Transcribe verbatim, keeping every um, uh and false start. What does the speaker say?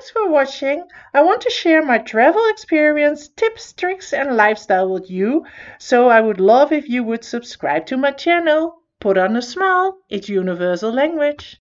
Thanks for watching. I want to share my travel experience, tips, tricks and lifestyle with you, so I would love if you would subscribe to my channel. Put on a smile, it's universal language.